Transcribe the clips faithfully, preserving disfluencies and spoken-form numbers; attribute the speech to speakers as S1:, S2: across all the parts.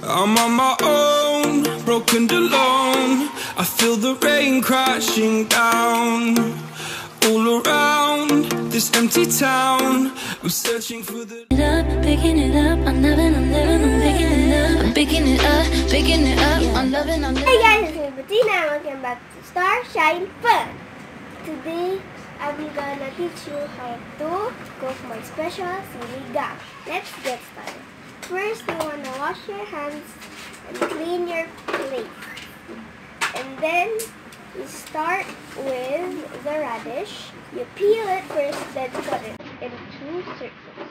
S1: I'm on my own, broken and alone. I feel the rain crashing down all around this empty town. I'm searching for the
S2: up, picking it up. I'm loving, I'm living, I'm picking it up. I'm picking it up, picking it up. I'm loving, I'm living.
S3: Hey guys, it's me Bettina. Welcome back to Star Shine Fun. Today, I'm gonna teach you how to cook my special sinigang. Let's get started. First, you wanna wash your hands and clean your plate. And then, you start with the radish. You peel it first, then cut it into circles.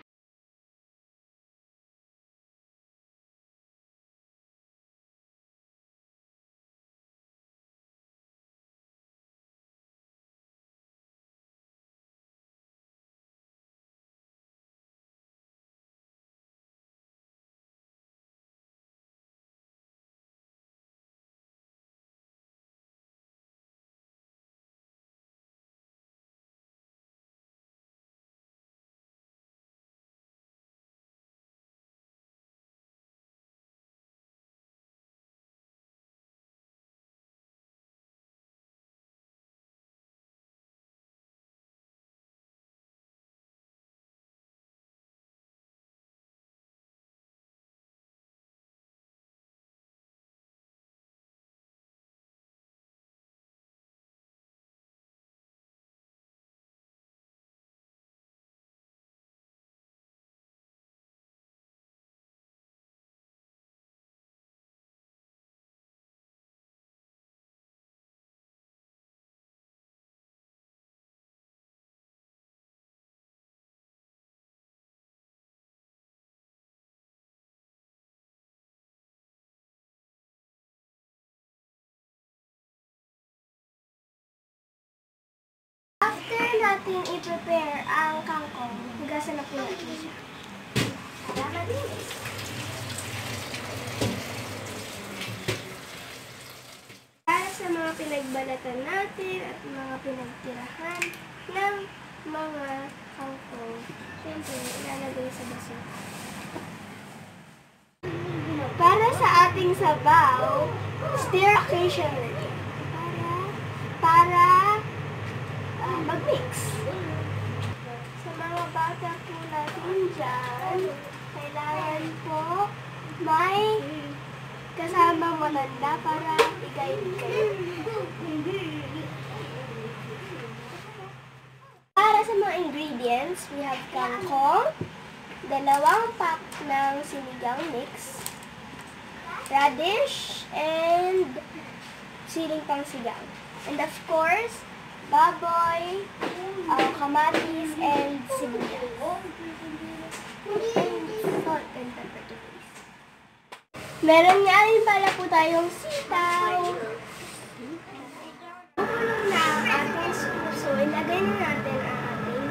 S3: After natin i-prepare ang kangkong, hugasan na po natin siya. Para malinis. Para sa mga pinagbalatan natin at mga pinagtirahan ng mga kangkong, syempre, ilalagay sa baso. Para sa ating sabaw, stir occasionally. Para, para, Uh, mag-mix. Sa mga bata po natin dyan, kailangan po may kasamang matanda para i-guide kayo. Para sa mga ingredients, we have kangkong, dalawang pack ng sinigang mix, radish, and siling pang sigang. And of course, baboy, uh, kamatis, and sibuyas. And salt and pepper to taste. Meron nga rin pala po tayong sitaw. Kung na ang ating suso, ilagay na natin ang ating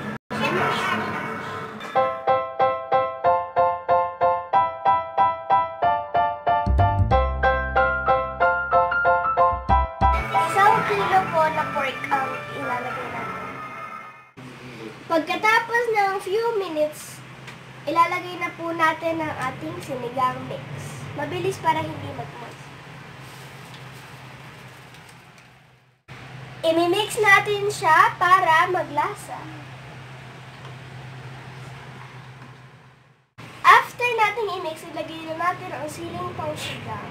S3: isang kilo po na pork ang ilalagay natin. Pagkatapos ng few minutes, ilalagay na po natin ang ating sinigang mix. Mabilis para hindi mag-moist. Imi-mix natin siya para maglasa. After natin i-mix, ilagay na natin ang siling pang sigang.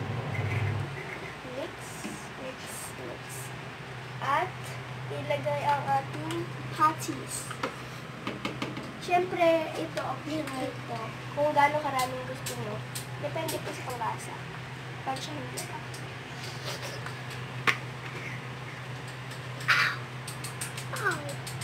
S3: Mix, mix, mix. At ilagay ang ating patties. Siyempre, ito, optional ito. Kung gaano karaming gusto nyo. Depende po sa panglasa. Pag siya hindi pa. Ow!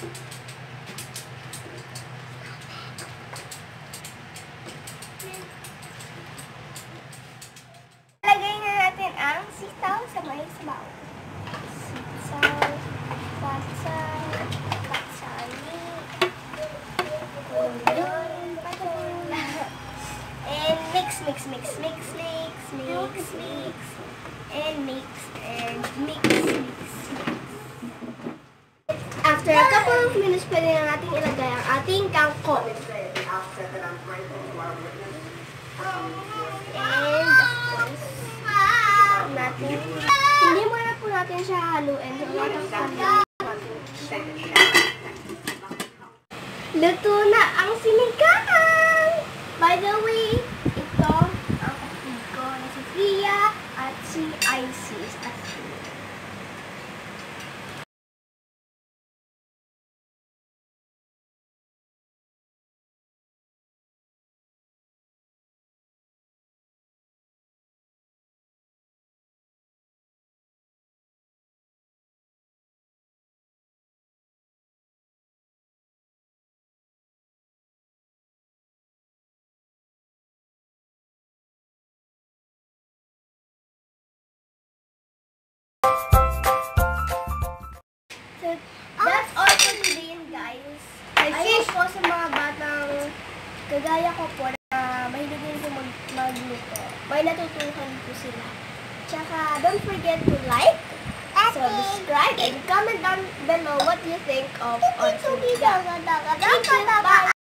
S3: Lagay na natin ang sitaw sa may sabaw. Sitaw, patsay, patsali, and mix, mix, mix, mix, mix, mix, mix, and mix, and mix, mix, mix. After a couple of minutes, pwede na natin ilagay ang ating kangkong. And siya haluin. So, waterfall lang. Luto na ang sinigang! By the way, ito ang kapatid ko na si Fia at si Isis at si So, that's all for today, guys. I hope po sa mga batang kagaya ko po na mahilig din po mag magluto. May natutuhan po sila. Tsaka, don't forget to like, subscribe, and comment down below what you think of our sinigang. Thank you. Bye!